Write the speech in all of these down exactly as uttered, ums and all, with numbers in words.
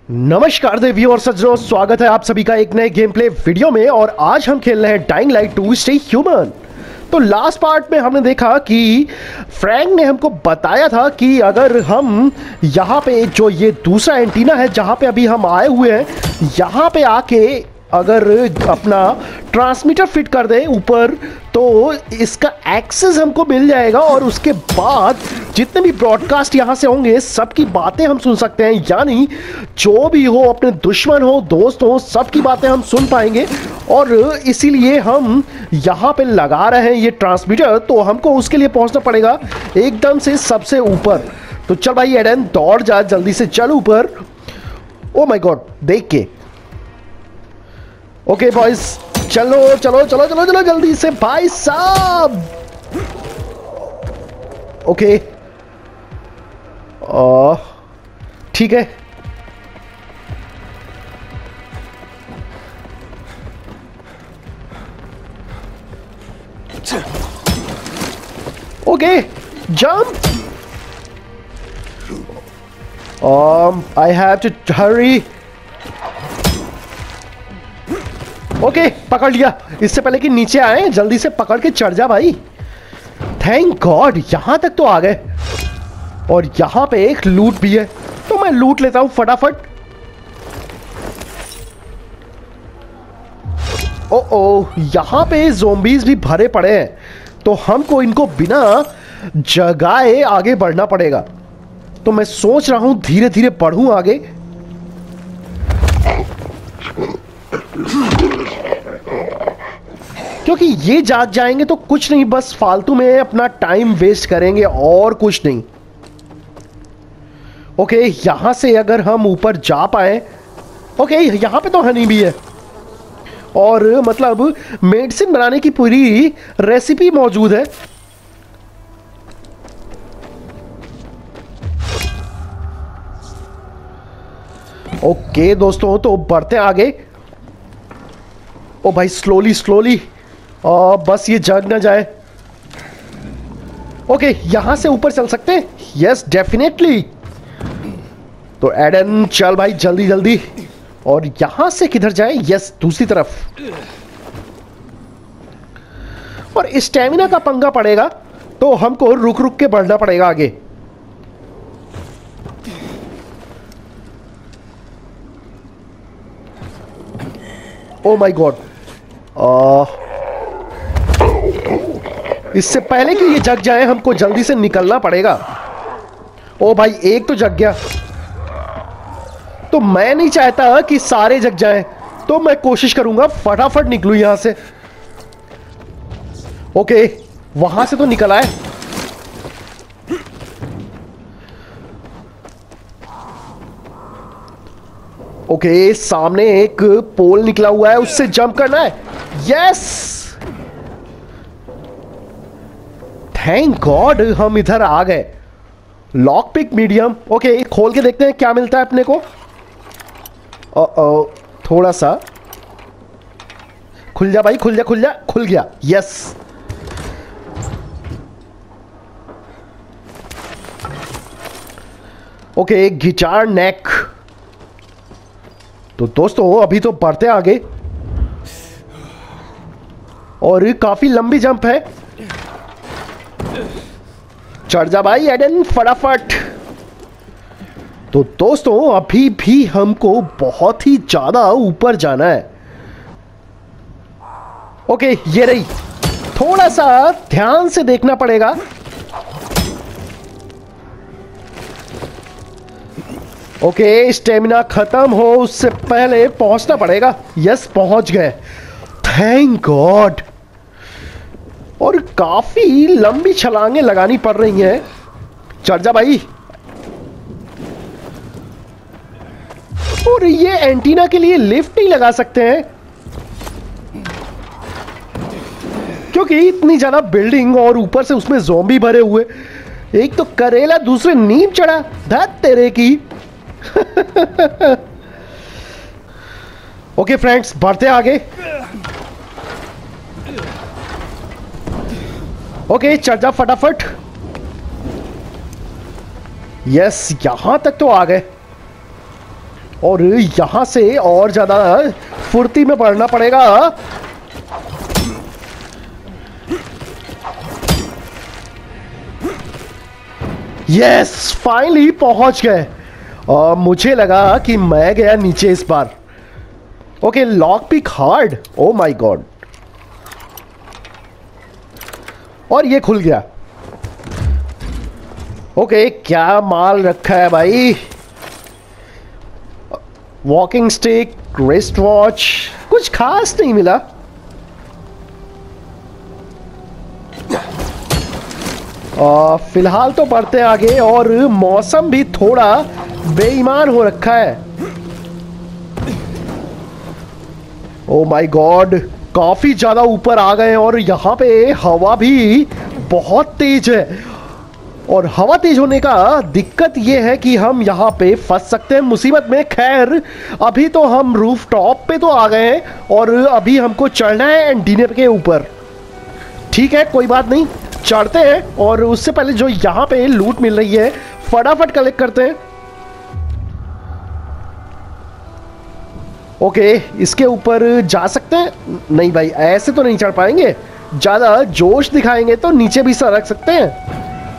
नमस्कार देवियों और सज्जनों, स्वागत है आप सभी का एक नए गेम प्ले वीडियो में। और आज हम खेल रहे हैं dying light two stay human. तो लास्ट पार्ट में हमने देखा कि फ्रैंक ने हमको बताया था कि अगर हम यहाँ पे जो ये दूसरा एंटीना है जहाँ पे अभी हम आए हुए हैं, यहाँ पे आके अगर अपना ट्रांसमीटर फिट कर दें ऊपर तो इसका एक्सेस हमको मिल जाएगा और उसके बाद जितने भी ब्रॉडकास्ट यहाँ से होंगे सबकी बातें हम सुन सकते हैं। यानी जो भी हो, अपने दुश्मन हो, दोस्त हो, सबकी बातें हम सुन पाएंगे। और इसीलिए हम यहाँ पे लगा रहे हैं ये ट्रांसमीटर। तो हमको उसके लिए पहुँचना पड़ेगा एकदम से सबसे ऊपर। तो चल भाई एडन, दौड़ जा, जल्दी से चल ऊपर। ओ माय गॉड, देख के। ओके बॉयज, चलो चलो चलो चलो चलो जल्दी से भाई साहब। ओके, ठीक है। Okay, jump. I have to hurry. Okay okay, पकड़ लिया। इससे पहले कि नीचे आए, जल्दी से पकड़ के चढ़ जा भाई। थैंक गॉड, यहां तक तो आ गए। और यहां पे एक लूट भी है, तो मैं लूट लेता हूं फटाफट। ओ ओ, यहां पे ज़ोंबीज भी भरे पड़े हैं, तो हमको इनको बिना जगाए आगे बढ़ना पड़ेगा। तो मैं सोच रहा हूं धीरे धीरे बढ़ूं आगे। क्योंकि ये जाग जाएंगे तो कुछ नहीं, बस फालतू में अपना टाइम वेस्ट करेंगे और कुछ नहीं। ओके, यहां से अगर हम ऊपर जा पाए। ओके, यहां पे तो हनी भी है और मतलब मेडिसिन बनाने की पूरी रेसिपी मौजूद है। ओके दोस्तों, तो बढ़ते आगे। ओ भाई, स्लोली स्लोली, और बस ये जग ना जाए। ओके, यहां से ऊपर चल सकते हैं। Yes definitely. तो एडन चल भाई जल्दी जल्दी। और यहां से किधर जाए? यस, दूसरी तरफ। और स्टेमिना का पंगा पड़ेगा, तो हमको रुक रुक के बढ़ना पड़ेगा आगे। ओ माय गॉड, इससे पहले कि ये जग जाए हमको जल्दी से निकलना पड़ेगा। ओ भाई, एक तो जग गया। तो मैं नहीं चाहता कि सारे जग जाएं, तो मैं कोशिश करूंगा फटाफट निकलूं यहां से। ओके, वहां से तो निकल आए। ओके, सामने एक पोल निकला हुआ है, उससे जंप करना है। यस, थैंक गॉड हम इधर आ गए। Lock pick medium. ओके, खोल के देखते हैं क्या मिलता है अपने को। ओ ओ, थोड़ा सा खुल जा भाई, खुल जा खुल जा। खुल गया, यस। ओके, गिटार नेक। तो दोस्तों अभी तो बढ़ते आगे, और काफी लंबी जंप है। चढ़ जा भाई एडन फटाफट। तो दोस्तों अभी भी हमको बहुत ही ज्यादा ऊपर जाना है। ओके, ये रही। थोड़ा सा ध्यान से देखना पड़ेगा। ओके, स्टेमिना खत्म हो उससे पहले पहुंचना पड़ेगा। यस, पहुंच गए, थैंक गॉड। और काफी लंबी छलांगे लगानी पड़ रही हैं। चढ़ जा भाई। और ये एंटीना के लिए लिफ्ट नहीं लगा सकते हैं, क्योंकि इतनी ज्यादा बिल्डिंग और ऊपर से उसमें ज़ोंबी भरे हुए। एक तो करेला, दूसरे नीम चढ़ा। धत तेरे की। ओके फ्रेंड्स, बढ़ते आगे। ओके, चढ़ जा फटाफट। यस, यहां तक तो आ गए। और यहां से और ज्यादा फुर्ती में बढ़ना पड़ेगा। यस, फाइनली पहुंच गए। और मुझे लगा कि मैं गया नीचे इस बार। Okay, lock pick hard, oh my god. और ये खुल गया। ओके, क्या माल रखा है भाई। वॉकिंग स्टिक, रिस्ट वॉच, कुछ खास नहीं मिला। और फिलहाल तो बढ़ते आगे। और मौसम भी थोड़ा बेईमान हो रखा है। ओ माय गॉड, काफी ज्यादा ऊपर आ गए और यहाँ पे हवा भी बहुत तेज है। और हवा तेज होने का दिक्कत ये है कि हम यहाँ पे फंस सकते हैं मुसीबत में। खैर, अभी तो हम रूफ टॉप पे तो आ गए हैं और अभी हमको चढ़ना है एंटीना के ऊपर। ठीक है, कोई बात नहीं, चढ़ते हैं। और उससे पहले जो यहाँ पे लूट मिल रही है फटाफट कलेक्ट करते हैं। ओके, इसके ऊपर जा सकते हैं? नहीं भाई, ऐसे तो नहीं चढ़ पाएंगे। ज्यादा जोश दिखाएंगे तो नीचे भी सरक सकते हैं।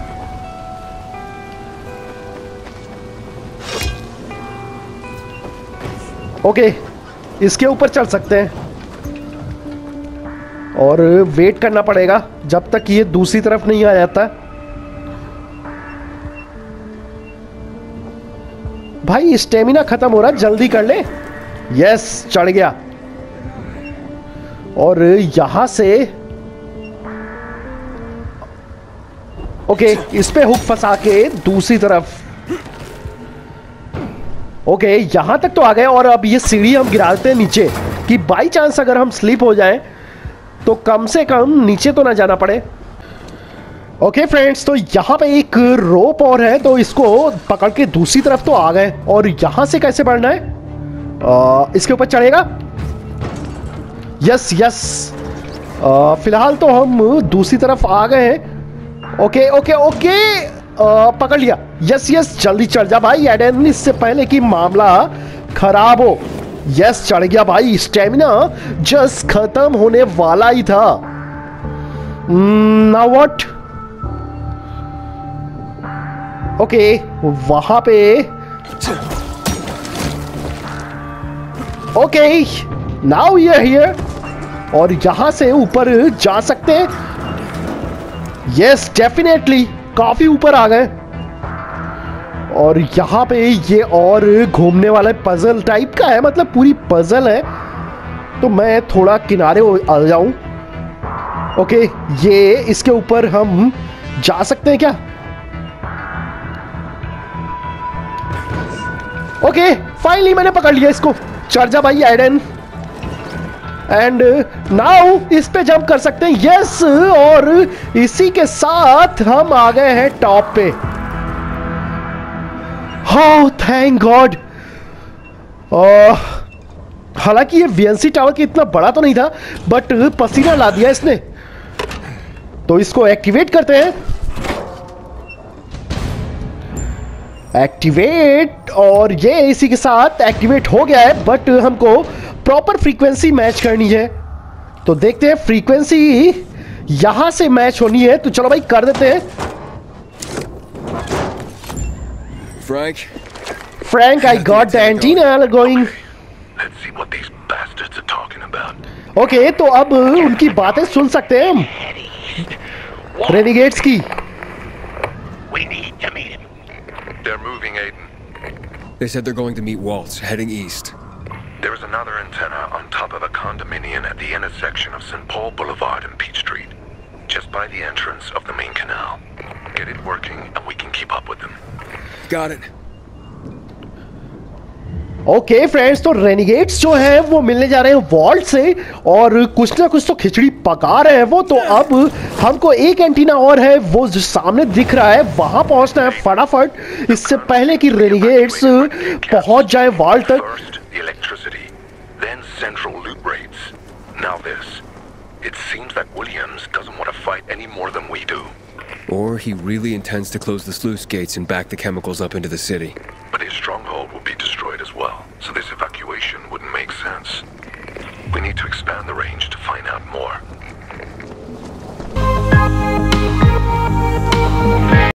ओके, इसके ऊपर चढ़ सकते हैं और वेट करना पड़ेगा जब तक ये दूसरी तरफ नहीं आ जाता। भाई स्टेमिना खत्म हो रहा है, जल्दी कर ले। यस, चढ़ गया। और यहां से ओके, इस पे हुक फंसा के दूसरी तरफ। ओके, यहां तक तो आ गए। और अब ये सीढ़ी हम गिराते हैं नीचे कि बाई चांस अगर हम स्लिप हो जाएं तो कम से कम नीचे तो ना जाना पड़े। ओके फ्रेंड्स, तो यहाँ पे एक रोप और है, तो इसको पकड़ के दूसरी तरफ तो आ गए। और यहां से कैसे बढ़ना है? आ, इसके ऊपर चढ़ेगा। यस यस, आ, फिलहाल तो हम दूसरी तरफ आ गए हैं। ओके ओके ओके, आ, पकड़ लिया। यस यस, जल्दी चढ़ जा भाई एडन, इससे पहले कि मामला खराब हो। यस, चढ़ गया भाई। स्टेमिना जस्ट खत्म होने वाला ही था। Now what? ओके, वहां पे okay, now we are here. और यहां से ऊपर जा सकते हैं। यस, डेफिनेटली काफी ऊपर आ गए। और यहाँ पे ये और घूमने वाला पजल टाइप का है, मतलब पूरी पजल है। तो मैं थोड़ा किनारे आ जाऊं। ओके, ये इसके ऊपर हम जा सकते हैं क्या? ओके, फाइनली मैंने पकड़ लिया इसको। चढ़ जा भाई आइडन। एंड नाउ इस पे जंप कर सकते हैं। यस, और इसी के साथ हम आ गए हैं टॉप पे। Oh, thank God! हालांकि ये वीएनसी टावर की इतना बड़ा तो नहीं था, बट पसीना ला दिया इसने। तो इसको एक्टिवेट करते हैं। एक्टिवेट, और ये इसी के साथ एक्टिवेट हो गया है। बट हमको प्रॉपर फ्रीक्वेंसी मैच करनी है। तो देखते हैं, फ्रीक्वेंसी यहां से मैच होनी है। तो चलो भाई कर देते हैं। Frank? Frank, I got the antenna going. Let's see what these bastards are talking about. Okay, तो अब उनकी बातें सुन सकते हैं हम, रेनिगेट्स की। We need to meet him. They're moving, Aiden. They said they're going to meet Waltz, heading east. There is another antenna on top of a condominium at the intersection of Saint Paul Boulevard and Peach Street, just by the entrance of the main canal. Get it working and we can keep up with them. Got it. Okay okay, friends, तो renegades जो है वो मिलने जा रहे हैं vault से, और कुछ ना कुछ तो खिचड़ी पका रहे हैं वो। तो अब हमको एक एंटीना और है, वो जो सामने दिख रहा है, वहां पहुंचना है फटाफट, इससे पहले कि रेनिगेट्स पहुंच जाए वॉल्ट तक। First, the electricity, then central loot raids. Now this. It seems that Williams doesn't want to fight any more than we do. Or he really intends to close the sluice gates and back the chemicals up into the city. But his stronghold will be destroyed as well. well, so this evacuation wouldn't make sense. We need to expand the range to find out more.